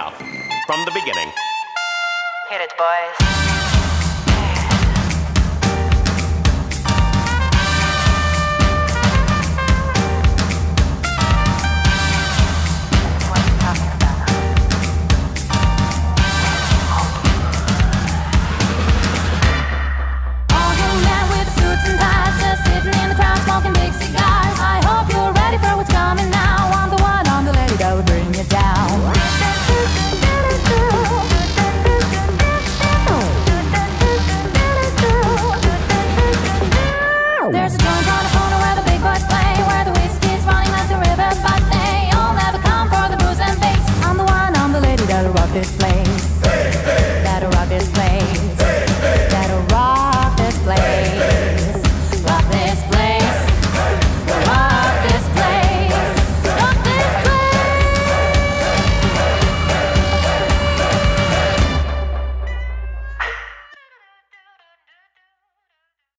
From the beginning. Hit it, boys. Smoking big cigars. I hope you're ready for what's coming now. I'm the one, I'm the lady that would bring you down. There's a joint on the corner where the big boys play, where the whiskey's running like the river, but they all never come for the booze and bass. I'm the one, I'm the lady that'll rock this place.